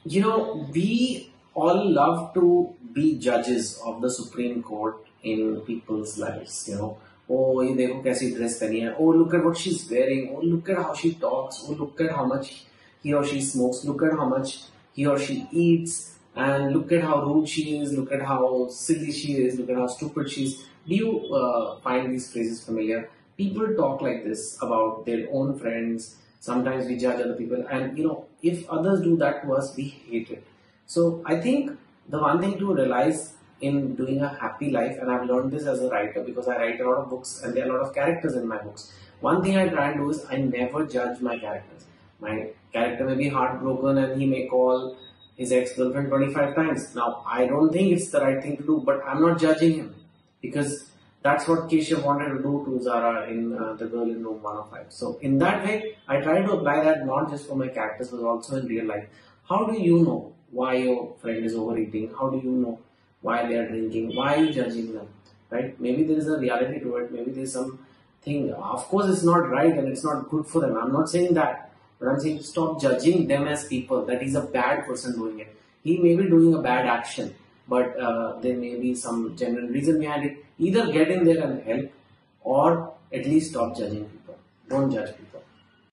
We all love to be judges of the Supreme Court in people's lives. Oh, ये देखो कैसी dress पहनी है. Oh, look at what she's wearing. Oh, look at how she talks. Oh, look at how much he or she smokes. Look at how much he or she eats. And look at how rude she is. Look at how silly she is. Look at how stupid she is. Do you find these phrases familiar? People talk like this about their own friends. Sometimes we judge other people, and if others do that to us, we hate it. So I think the one thing to realize in doing a happy life, and I've learned this as a writer because I write a lot of books and there are a lot of characters in my books. One thing I try and do is I never judge my characters. My character may be heartbroken and he may call his ex-girlfriend 25 times. Now, I don't think it's the right thing to do, but I'm not judging him because that's what Keshav wanted to do to Zara in The Girl in Room 105. So, in that way, I try to apply that not just for my characters but also in real life. How do you know why your friend is overeating? How do you know why they are drinking? Why are you judging them? Right? Maybe there is a reality to it. Maybe there is something. Of course, it's not right and it's not good for them. I'm not saying that. But I'm saying stop judging them as people, that he's a bad person doing it. He may be doing a bad action, but there may be some genuine reason behind it. Either get in there and help, or at least stop judging people. Don't judge people.